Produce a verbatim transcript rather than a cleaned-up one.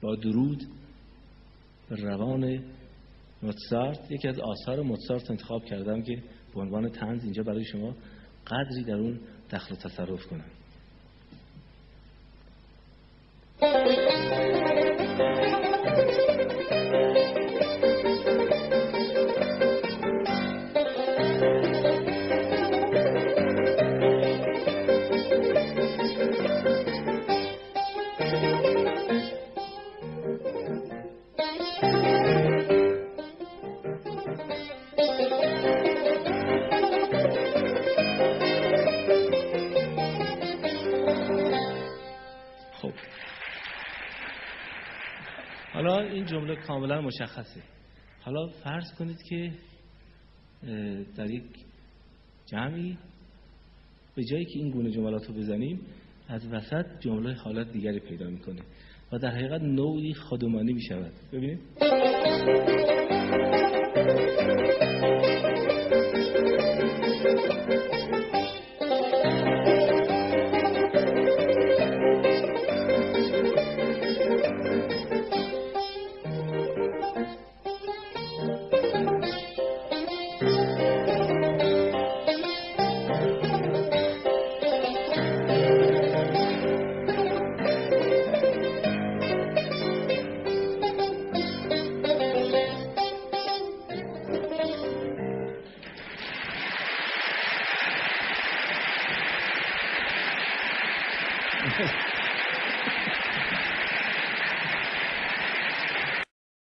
با درود به روان موزارت، یکی از آثار موزارت انتخاب کردم که به عنوان طنز اینجا برای شما قدری در اون دخل و تصرف کنم. حالا این جمله کاملا مشخصه. حالا فرض کنید که در یک جمعی به جایی که این گونه جملات رو بزنیم از وسط جمله حالت دیگری پیدا میکنه و در حقیقت نوعی خودمانی میشود. ببینید